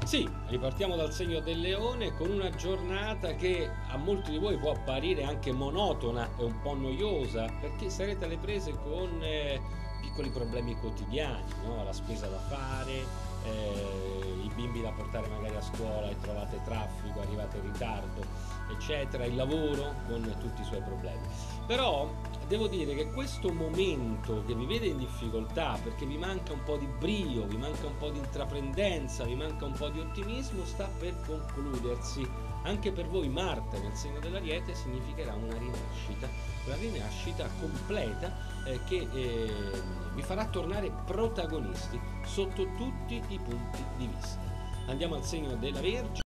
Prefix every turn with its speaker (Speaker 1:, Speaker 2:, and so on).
Speaker 1: Sì, ripartiamo dal segno del leone con una giornata che a molti di voi può apparire anche monotona e un po' noiosa, perché sarete alle prese con piccoli problemi quotidiani, no? La spesa da fare, i bimbi da portare magari a scuola e trovate traffico, arrivate in ritardo, eccetera, il lavoro con tutti i suoi problemi. Però devo dire che questo momento che vi vede in difficoltà perché vi manca un po' di brio, vi manca un po' di intraprendenza, vi manca un po' di ottimismo, sta per concludersi. Anche per voi Marte nel segno dell'Ariete significherà una rinascita completa che vi farà tornare protagonisti sotto tutti i punti di vista. Andiamo al segno della Vergine.